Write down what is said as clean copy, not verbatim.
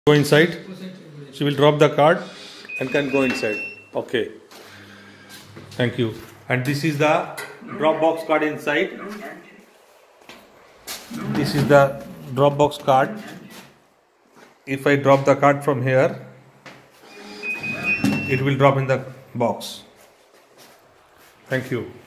Go inside. She will drop the card and can go inside. Okay. Thank you. And this is the Dropbox card inside. This is the Dropbox card. If I drop the card from here, it will drop in the box. Thank you.